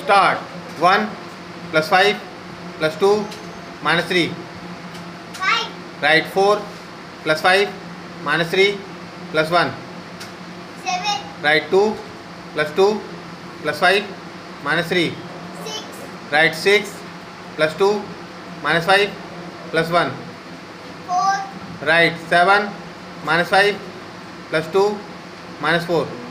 Start. 1 plus 5 plus 2 minus 3. 5. Write 4 plus 5 minus 3 plus 1. 7. Write 2 plus 2 plus 5 minus 3. 6. Write 6 plus 2 minus 5 plus 1. 4. Write 7 minus 5 plus 2 minus 4.